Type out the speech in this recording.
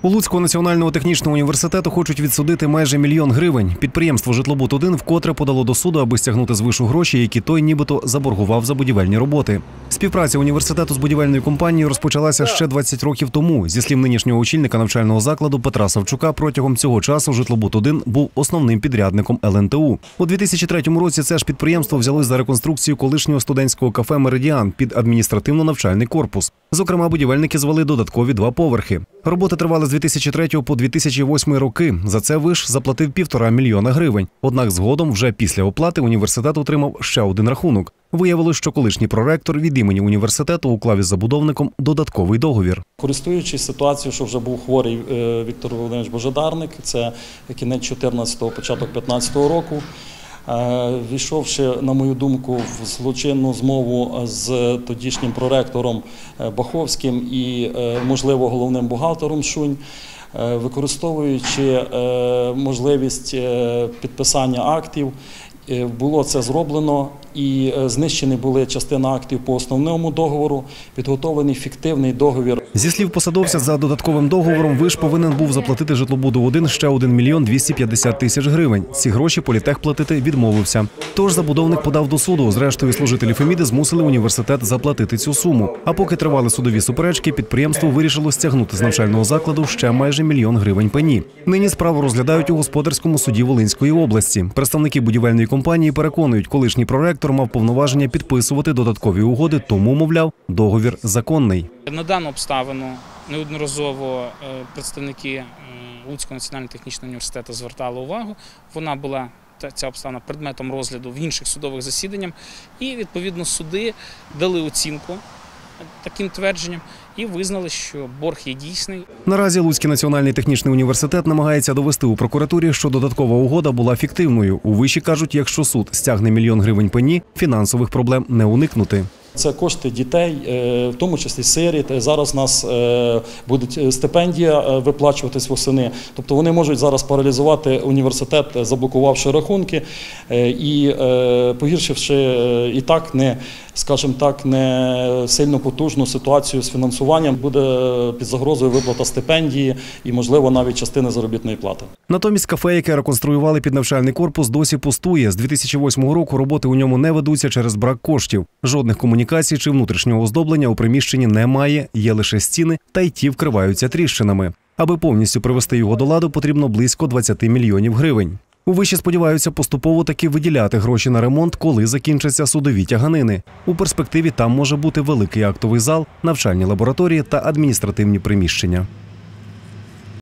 У Луцького національного технічного університету хочуть відсудити майже 1 мільйон гривень. Підприємство «Житлобуд-1» вкотре подало до суду, аби стягнути з вишу гроші, які той нібито заборгував за будівельні роботи. Співпраця університету з будівельною компанією розпочалася ще 20 років тому. Зі слів нинішнього очільника навчального закладу Петра Савчука, протягом цього часу «Житлобуд-1» був основним підрядником ЛНТУ. У 2003 році це ж підприємство взялось за реконструкцію колишнього студентського кафе «Меридіан» під адміністративно-навчальний корпус. Зокрема, будівельники звели додаткові 2 поверхи. Роботи тривали з 2003 по 2008 роки. За це виш заплатив 1,5 мільйона гривень. Однак згодом, вже після оплати, університет отримав ще один рахунок. Виявилось, що колишній проректор від імені університету уклав із забудовником додатковий договір. Користуючись ситуацією, що вже був хворий Віктор Володимирович Божедарник, це кінець 14-го, початок 15-го року, війшовши, на мою думку, в злочинну змову з тодішнім проректором Баховським і, можливо, головним бухгалтером Шунь, використовуючи можливість підписання актів, було це зроблено і знищені були частина актів по основному договору, підготовлений фіктивний договір. Зі слів посадовця, за додатковим договором виш повинен був заплатити «Житлобуду-1» ще 1 мільйон 250 тисяч гривень. Ці гроші політех платити відмовився. Тож забудовник подав до суду. Зрештою, служителі Феміди змусили університет заплатити цю суму. А поки тривали судові суперечки, підприємство вирішило стягнути з навчального закладу ще майже 1 мільйон гривень пені. Нині справу розглядають у господарському суді Волинської області. Представники будівельної компанії переконують, колишній проректор мав повноваження підписувати додаткові угоди, тому, мовляв, договір законний. На дану обставину неодноразово представники Луцького національного технічного університету звертали увагу. Вона була, ця обставина, предметом розгляду в інших судових засіданнях. І, відповідно, суди дали оцінку таким твердженням і визнали, що борг є дійсний. Наразі Луцький національний технічний університет намагається довести у прокуратурі, що додаткова угода була фіктивною. У виші кажуть, якщо суд стягне 1 мільйон гривень пені, фінансових проблем не уникнути. Це кошти дітей, в тому числі сиріт. Зараз у нас буде стипендія виплачуватись восени. Тобто вони можуть зараз паралізувати університет, заблокувавши рахунки і погіршивши і так не, скажімо так, не сильно потужну ситуацію з фінансуванням. Буде під загрозою виплата стипендії і, можливо, навіть частини заробітної плати. Натомість кафе, яке реконструювали під навчальний корпус, досі пустує. З 2008 року роботи у ньому не ведуться через брак коштів. Жодних комунікацій чи внутрішнього оздоблення у приміщенні немає, є лише стіни, та й ті вкриваються тріщинами. Аби повністю привести його до ладу, потрібно близько 20 мільйонів гривень. У виші сподіваються поступово таки виділяти гроші на ремонт, коли закінчаться судові тяганини. У перспективі там може бути великий актовий зал, навчальні лабораторії та адміністративні приміщення.